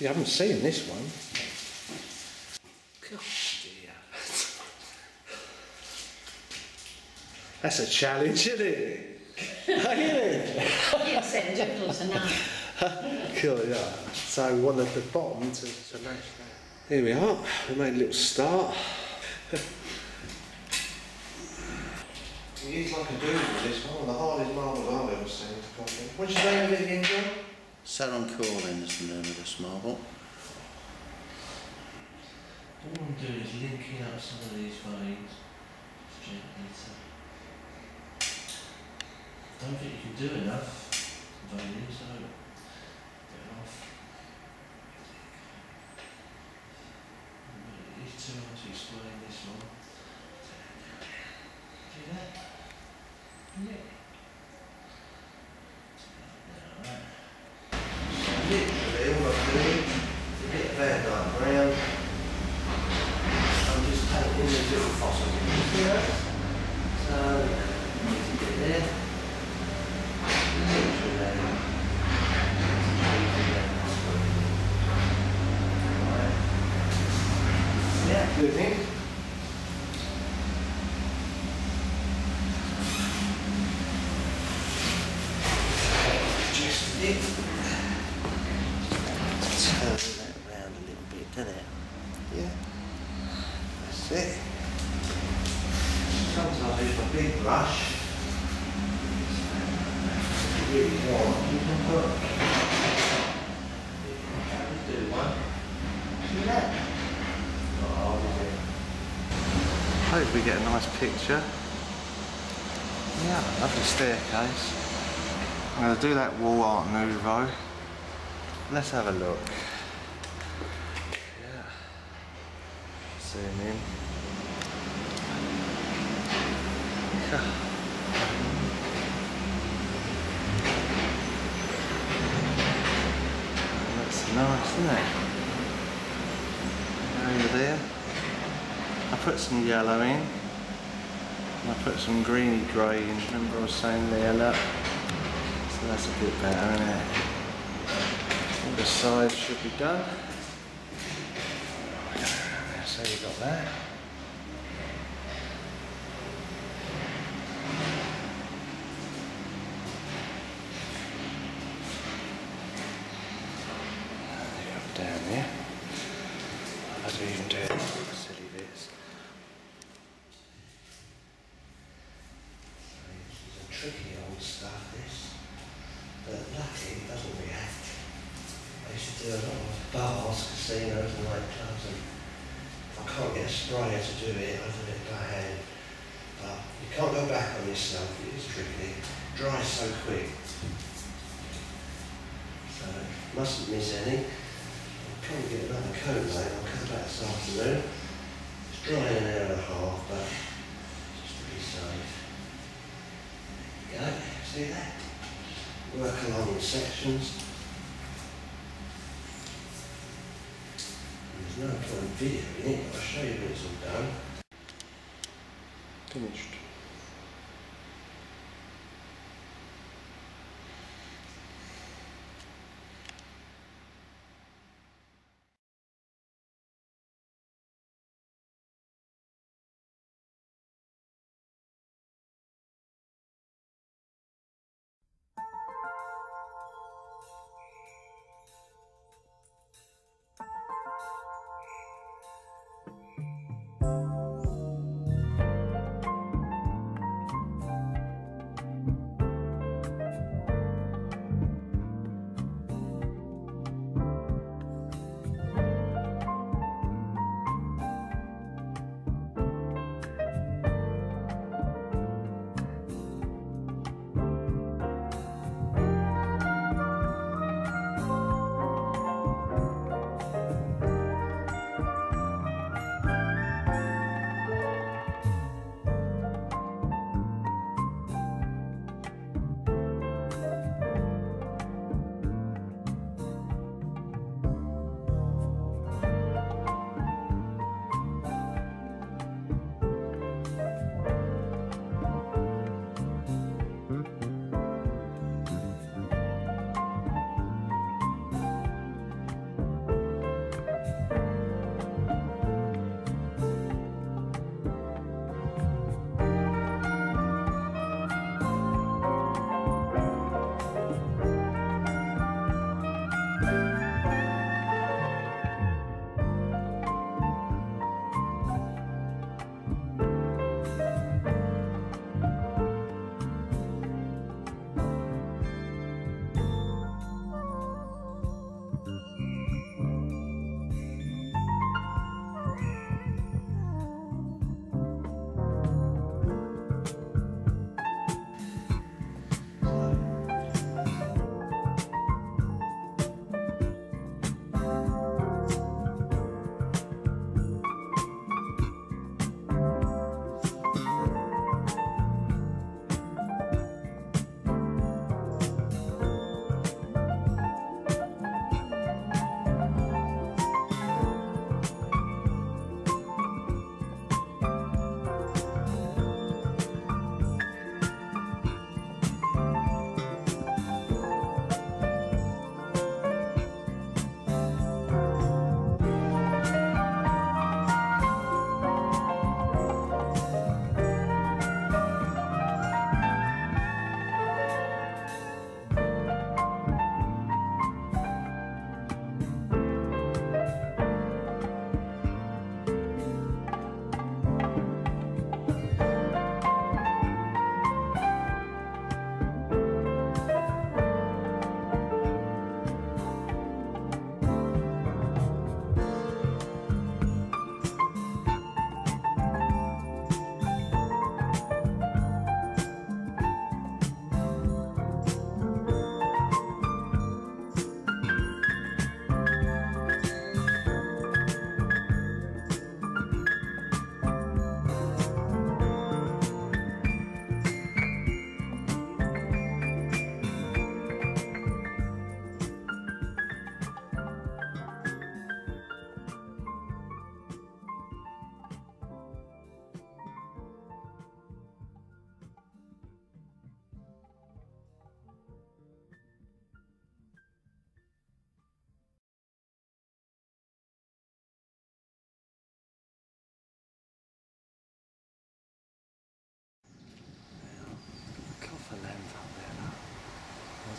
You haven't seen this one. God dear. That's a challenge, isn't it? Yes, and gentle tonight. Cool, yeah. So we wanted the bottom to match that. Here we are. We made a little start. We use like a doodle with this one, the hardest marble I've ever seen to copy. What's your name of it again, John? Saron Corlin is the name of this marble. All I'm doing is linking up some of these veins gently. I don't think you can do enough veining, so get off. It's too hard to explain this one. See that? Yeah. Literally all I'm doing is a bit of air dark brown. I'm just taking these little fossils in here. So, there's a bit there. Literally. Yeah, good thing. Just a bit. Turn that around a little bit, doesn't it? Yeah. That's it. Sometimes I use my big brush. Really warm. You can put. Let's do one. See that? Hope we get a nice picture. Yeah, lovely staircase. I'm going to do that wall art nouveau. Let's have a look. Yeah. Zoom in. That's nice, isn't it? Over there. I put some yellow in. And I put some greeny grey in. Remember I was saying there, look. So that's a bit better, isn't it? All the sides should be done. So you got that. Down there. I do even do these silly bits. This is a tricky old stuff, this. But luckily it doesn't react. I used to do a lot of bars, casinos and nightclubs, and if I can't get a sprayer to do it, I do it by hand. But you can't go back on yourself, it is tricky. It dries so quick. So mustn't miss any. I'll probably get another coat later, I'll cut that this afternoon. It's dry in an hour and a half, but just to be safe. There you go, see that? Work along in sections. There's no point in videoing it, but I'll show you when it's all done. Finished.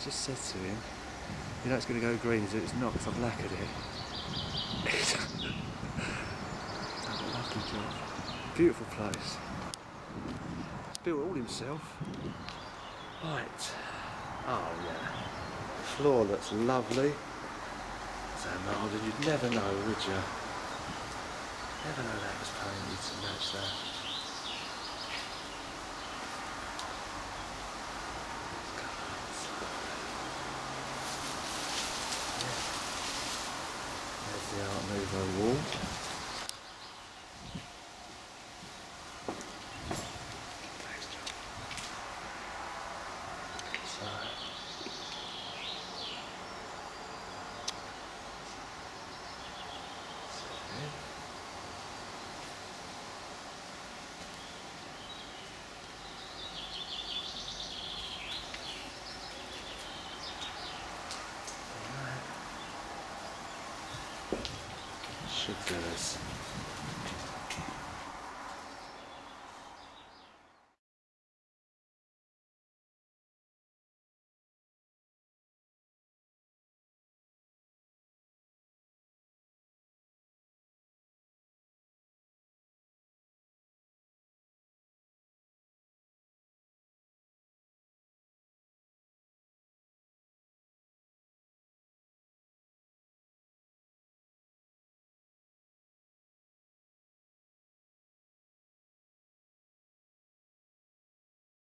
just said to him, you know it's going to go green, it's not because I've lacquered it. He's done a lovely job. Beautiful place. He's built it all himself. Right. Oh yeah. The floor looks lovely. So Marlon, you'd never know, would you? Never know that was painted to match that. There's the Art Nouveau wall. Thanks, John. So. Should do this.